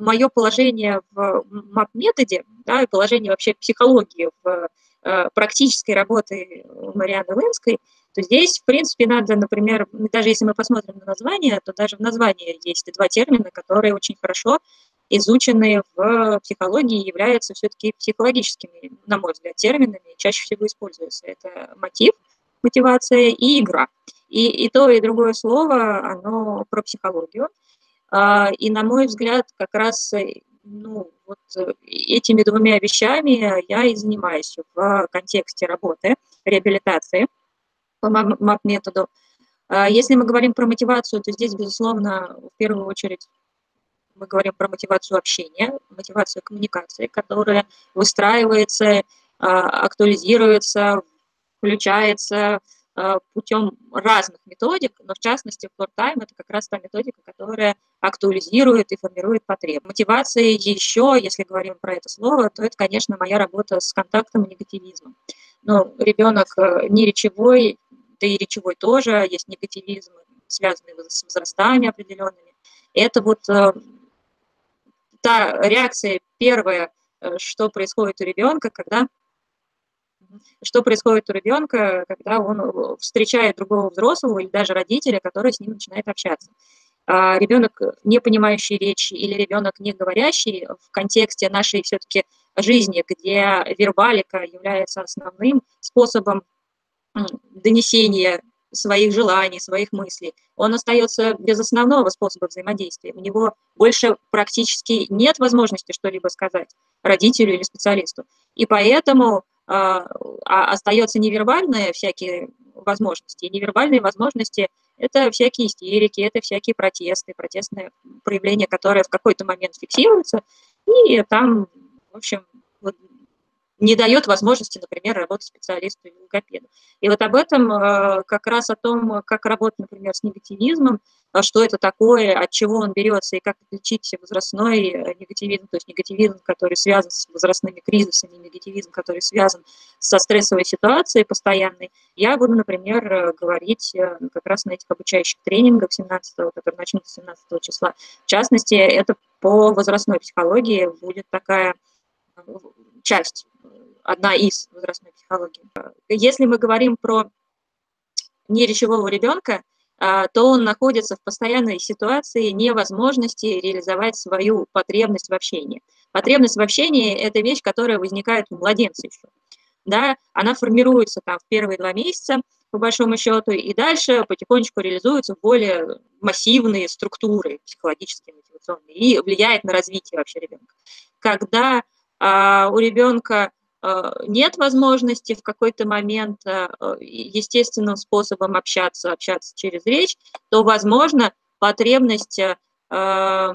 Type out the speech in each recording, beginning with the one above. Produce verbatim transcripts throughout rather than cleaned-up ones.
мое положение в мап-методе, да, и положение вообще психологии в э, практической работы Марианны Лэнской, то здесь, в принципе, надо, например, даже если мы посмотрим на название, то даже в названии есть два термина, которые очень хорошо изучены в психологии, являются все-таки психологическими, на мой взгляд, терминами, чаще всего используются. Это мотив, мотивация и игра. И, и то, и другое слово, оно про психологию. А, И, на мой взгляд, как раз э, ну, вот э, этими двумя вещами я и занимаюсь в контексте работы, реабилитации по мап-методу. А Если мы говорим про мотивацию, то здесь, безусловно, в первую очередь мы говорим про мотивацию общения, мотивацию коммуникации, которая выстраивается, а, актуализируется, включается а, путем разных методик, но в частности Floor Time — это как раз та методика, которая актуализирует и формирует потребности. Мотивация еще, если говорим про это слово, то это, конечно, моя работа с контактом и негативизмом. Но ребенок э, не речевой, да и речевой тоже, есть негативизм, связанный с возрастами определенными. Это вот э, та реакция первая, э, что происходит у ребенка, когда что происходит у ребенка, когда он э, встречает другого взрослого или даже родителя, который с ним начинает общаться. А ребенок, не понимающий речи, или ребенок, не говорящий, в контексте нашей все-таки жизни, где вербалика является основным способом м, донесения своих желаний, своих мыслей, он остается без основного способа взаимодействия. У него больше практически нет возможности что-либо сказать родителю или специалисту. И поэтому а, а, остается невербальные всякие возможности. И невербальные возможности — это всякие истерики, это всякие протесты, протестные проявления, которые в какой-то момент фиксируются, и там, в общем, вот не дает возможности, например, работать специалисту или логопеду. И вот об этом, э, как раз о том, как работать, например, с негативизмом, а что это такое, от чего он берется и как отличить возрастной э, негативизм, то есть негативизм, который связан с возрастными кризисами, негативизм, который связан со стрессовой ситуацией постоянной, я буду, например, э, говорить э, как раз на этих обучающих тренингах семнадцатого, которые начнутся семнадцатого числа. В частности, это по возрастной психологии будет такая э, часть, одна из возрастной психологии. Если мы говорим про неречевого ребенка, а, то он находится в постоянной ситуации невозможности реализовать свою потребность в общении. Потребность в общении — это вещь, которая возникает у младенца еще. Да, она формируется там в первые два месяца, по большому счету, и дальше потихонечку реализуются более массивные структуры психологические, мотивационные, и влияет на развитие вообще ребенка. Когда а, у ребенка а, нет возможности в какой-то момент а, естественным способом общаться, общаться через речь, то, возможно, потребность а,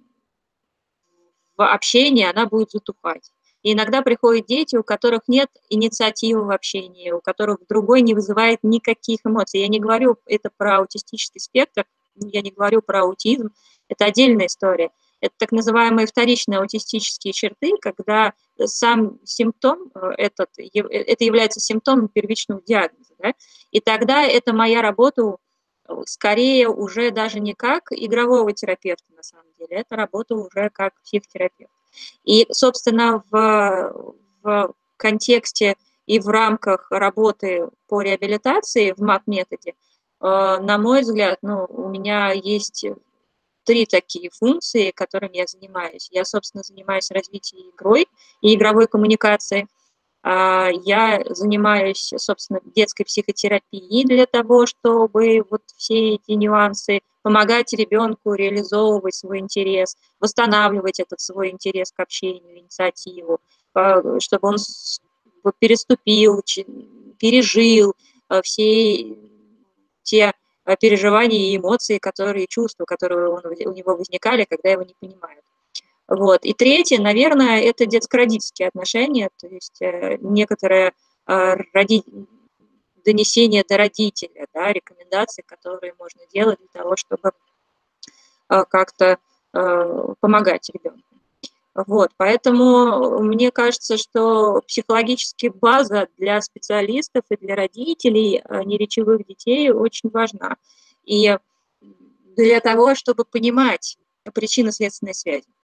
в общении, она будет затухать. И иногда приходят дети, у которых нет инициативы в общении, у которых другой не вызывает никаких эмоций. Я не говорю это про аутистический спектр, я не говорю про аутизм, это отдельная история. Это так называемые вторичные аутистические черты, когда сам симптом, э, этот, это является симптомом первичного диагноза. Да? И тогда это моя работа скорее уже даже не как игрового терапевта, на самом деле, это работа уже как психотерапевт. И, собственно, в, в контексте и в рамках работы по реабилитации в мап-методе, э, на мой взгляд, ну, у меня есть три такие функции, которыми я занимаюсь. Я, собственно, занимаюсь развитием игрой и игровой коммуникацией. А, Я занимаюсь, собственно, детской психотерапией для того, чтобы вот все эти нюансы помогать ребенку реализовывать свой интерес, восстанавливать этот свой интерес к общению, инициативу, а, чтобы он с- вот переступил, чи- пережил а, все те а, переживания и эмоции, которые, чувства, которые он- у него возникали, когда его не понимают. Вот. И третье, наверное, это детско-родительские отношения, то есть э, некоторое э, роди... донесение до родителя, да, рекомендации, которые можно делать для того, чтобы э, как-то э, помогать ребенку. Вот, поэтому мне кажется, что психологическая база для специалистов и для родителей э, неречевых детей очень важна. И для того, чтобы понимать причинно-следственные связи.